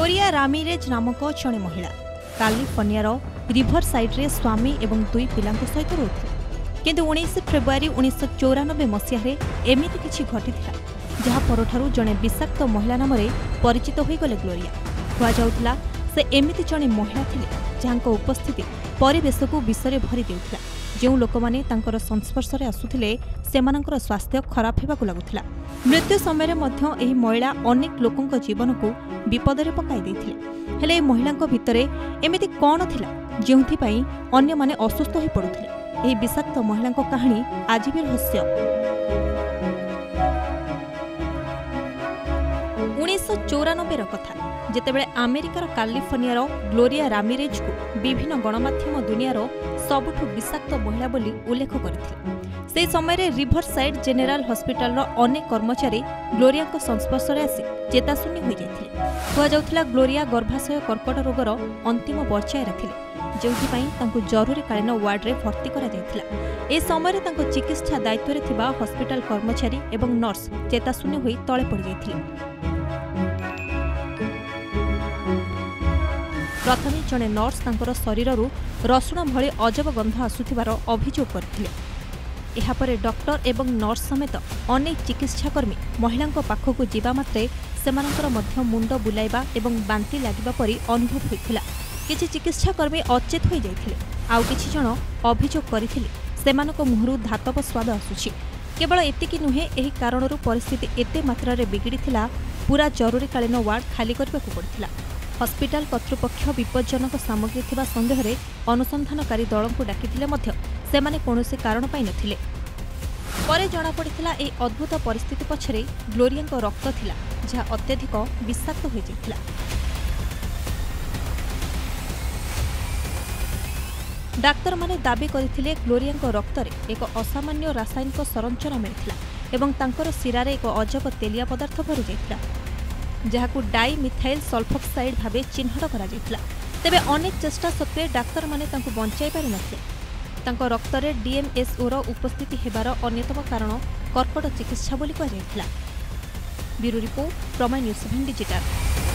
Gloria Ramirez नामक जड़े महिला कालिफर्नियार रिभर साइड्रे स्वामी और दुई पिला सहित रोते किंतु 19 फेब्रुआरी 1994 मसीह एमती किछि घटिथिला जहा परठारु जड़े विषाक्त महिला नाम परिचित हो गले ग्लोरिया। कहुला से एमती जड़े महिला थिले जहां उपस्थिति परिवेश को विषय भरी देउथिला। जो लोक माने तांकर संस्पर्श रे आसुथिले सेमानकर स्वास्थ्य खराब हेबाकु लागुथिला। मृत्यु समय मध्य एही महिला अनेक लोकंक जीवन को विपद रे पकाई देथिले। हेले महिला भितरे एमिति कौन थिला जेउथि पई अन्य माने असुस्थ होई पडुथिले। एही विषाक्त महिला कहानी आज भी रहस्य। 1994 कथा जेतेबेले अमेरिकार कालिफर्नियार ग्लोरिया रामिरेज को विभिन्न गणमाध्यम दुनियार सबुठु विषाक्त महिला बोली उल्लेख करथिले। से समय रिभर साइड जेनेराल हॉस्पिटल अनेक कर्मचारी ग्लोरिया संस्पर्श में आसी चेताशून्य हो जाते। कहुला ग्लोरिया गर्भाशय कर्कट रोगर अंतिम पर्यायर थिले जो जरूरीकालीन वार्ड्रे भर्ती करा समय चिकित्सा दायित्व में थिबा हॉस्पिटल कर्मचारी एवं नर्स चेताशून्य होई तळे पड़ जाइथिले। प्रथमे जड़े नर्स तांकर शरीररू रसुण भली अजब गंध आसुथिबार अभियोग करथिले। एहापरे डॉक्टर एवं नर्स समेत अनेक चिकित्साकर्मी महिला पाखक जीवा मात्रे सेमानकर मध्य मुंड बुलाइबा एवं बांती लागिबा परी अनुभव होइथिला। किछि चिकित्साकर्मी अचेत होई जाइथिले आउ किछि जण अभियोग करिथिले सेमानक मुहरु धातव स्वाद आसुछि। केवल एतिकी नुहे एही कारणरू परिस्थिति एते मात्रा रे बिगिड़िथिला पूरा जरूरीकालीन वार्ड खाली करबाकू पड़िथिला। हॉस्पिटल कर्तृपक्ष विपज्जनक सामग्री थिबा संदेह रे अनुसंधानकारी दलंकु डाकिथिले मध्य सेमाने कोनोसी कारण पाइ नथिले। परे जणा पड़िथिला ए अद्भुत परिस्थिति पछरे ग्लोरिया रक्त थिला जहा अत्यधिक विषाक्त होई जाइथिला। डाक्तर माने दाबी करथिले ग्लोरिया रक्त रे एक असामान्य रासायनिक संरचना मिलिथिला एवं तांकर शिरारे एक अजब तेलिया पदार्थ भरि जाइथिला जहाकू डाई मिथाइल सल्फोक्साइड भावे चिन्हट करा जाइथिला। तेबे अनेक चेष्टा सत्वे डाक्तर माने तांको बंचाई पारि नथिले। तांको रक्त रे डीएमएसओ रो उपस्थिति हेबार अन्यतम कारण कर्कट चिकित्सा बोली कहा जाइथिला। ब्यूरो रिपोर्ट प्रमाण न्यूज 7 डिजिटल।